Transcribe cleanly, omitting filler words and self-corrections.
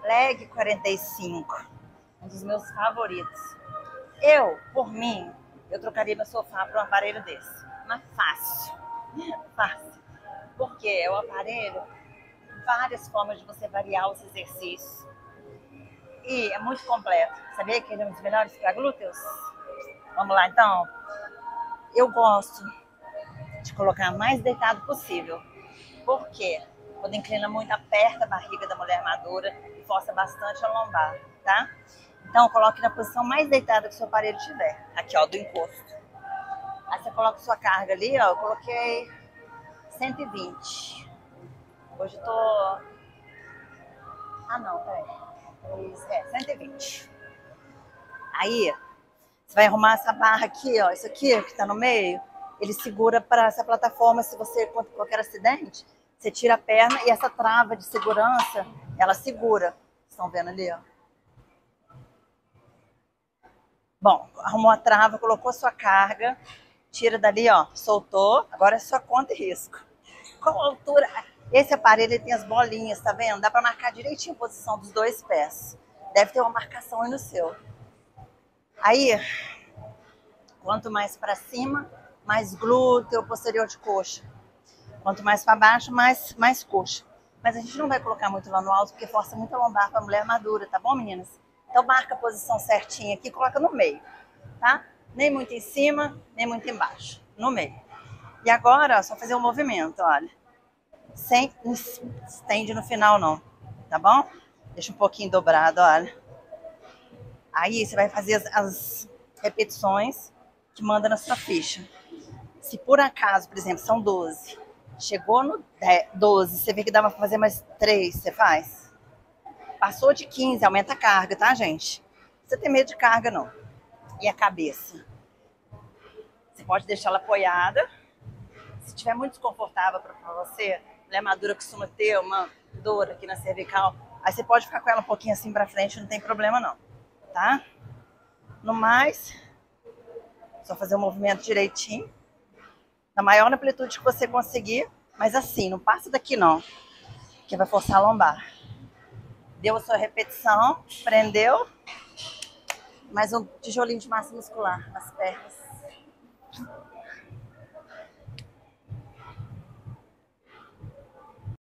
Leg 45, um dos meus favoritos. Eu, por mim, eu trocaria meu sofá por um aparelho desse. Mas fácil, fácil. Porque é o aparelho, várias formas de você variar os exercícios. E é muito completo. Sabia que ele é um dos melhores para glúteos? Vamos lá, então. Eu gosto de colocar mais deitado possível. Por quê? Quando inclina muito, aperta a barriga da mulher madura e força bastante a lombar, tá? Então, coloque na posição mais deitada que o seu aparelho tiver. Aqui, ó, do encosto. Aí você coloca sua carga ali, ó. Eu coloquei 120. Hoje eu tô... Ah, não, peraí. 120. Aí, você vai arrumar essa barra aqui, ó. Isso aqui, que tá no meio. Ele segura para essa plataforma, se você acontecer qualquer acidente, você tira a perna e essa trava de segurança, ela segura. Estão vendo ali, ó? Bom, arrumou a trava, colocou sua carga, tira dali, ó, soltou. Agora é sua conta e risco. Qual a altura? Esse aparelho ele tem as bolinhas, tá vendo? Dá para marcar direitinho a posição dos dois pés. Deve ter uma marcação aí no seu. Aí, quanto mais para cima, mais glúteo, posterior de coxa. Quanto mais para baixo, mais coxa. Mas a gente não vai colocar muito lá no alto, porque força muito a lombar para mulher madura, tá bom, meninas? Então marca a posição certinha aqui, coloca no meio, tá? Nem muito em cima, nem muito embaixo, no meio. E agora, ó, só fazer um movimento, olha. Sem estende no final não, tá bom? Deixa um pouquinho dobrado, olha. Aí você vai fazer as repetições que manda na sua ficha. Se por acaso, por exemplo, são 12, chegou no 12, você vê que dá pra fazer mais 3, você faz? Passou de 15, aumenta a carga, tá, gente? Não precisa ter medo de carga, não. E a cabeça? Você pode deixar ela apoiada. Se estiver muito desconfortável pra você, mulher madura costuma ter uma dor aqui na cervical, aí você pode ficar com ela um pouquinho assim pra frente, não tem problema não, tá? No mais, só fazer o movimento direitinho. Na maior amplitude que você conseguir, mas assim, não passa daqui não, que vai forçar a lombar. Deu a sua repetição, prendeu, mais um tijolinho de massa muscular nas pernas.